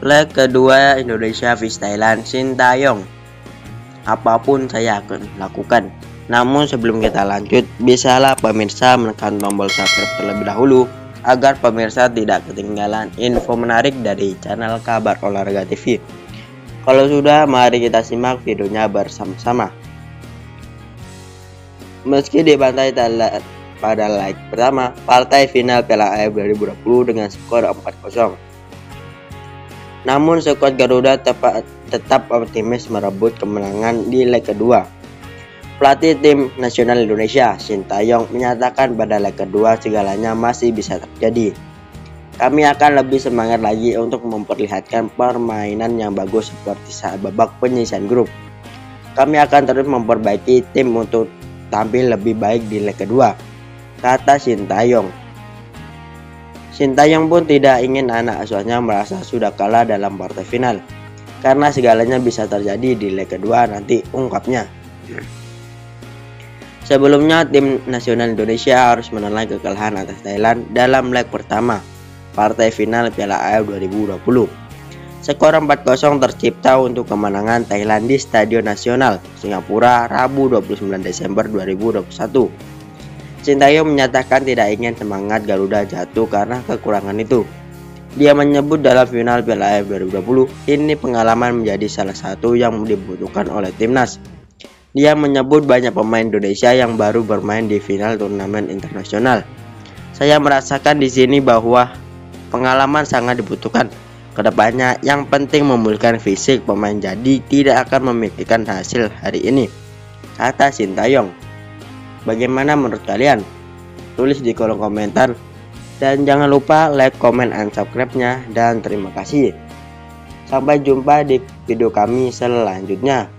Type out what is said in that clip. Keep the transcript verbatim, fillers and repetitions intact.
Leg kedua Indonesia vs Thailand, Sintayong. Apapun saya akan lakukan. Namun sebelum kita lanjut, bisalah pemirsa menekan tombol subscribe terlebih dahulu agar pemirsa tidak ketinggalan info menarik dari channel Kabar Olahraga T V. Kalau sudah, mari kita simak videonya bersama-sama. Meski dibantai Thailand pada leg pertama, partai final Piala A F dua ribu dua puluh dengan skor empat kosong. Namun skuad Garuda tepat, tetap optimis merebut kemenangan di leg kedua. Pelatih tim nasional Indonesia, Sintayong, menyatakan pada leg kedua segalanya masih bisa terjadi. Kami akan lebih semangat lagi untuk memperlihatkan permainan yang bagus seperti saat babak penyisihan grup. Kami akan terus memperbaiki tim untuk tampil lebih baik di leg kedua, kata Sintayong. Sintayong pun tidak ingin anak asuhnya merasa sudah kalah dalam partai final, karena segalanya bisa terjadi di leg kedua nanti, ungkapnya. Sebelumnya, tim nasional Indonesia harus menelan kekalahan atas Thailand dalam leg pertama partai final Piala A F dua ribu dua puluh. Skor empat kosong tercipta untuk kemenangan Thailand di Stadion Nasional Singapura Rabu dua puluh sembilan Desember dua ribu dua puluh satu. Sintayong menyatakan tidak ingin semangat Garuda jatuh karena kekurangan itu. Dia menyebut dalam final Piala A F dua ribu dua puluh, ini pengalaman menjadi salah satu yang dibutuhkan oleh timnas. Dia menyebut banyak pemain Indonesia yang baru bermain di final turnamen internasional. Saya merasakan di sini bahwa pengalaman sangat dibutuhkan. Kedepannya yang penting memulihkan fisik pemain, jadi tidak akan memikirkan hasil hari ini, kata Sintayong. Bagaimana menurut kalian? Tulis di kolom komentar. Dan jangan lupa like, comment, and subscribe-nya. Dan terima kasih. Sampai jumpa di video kami selanjutnya.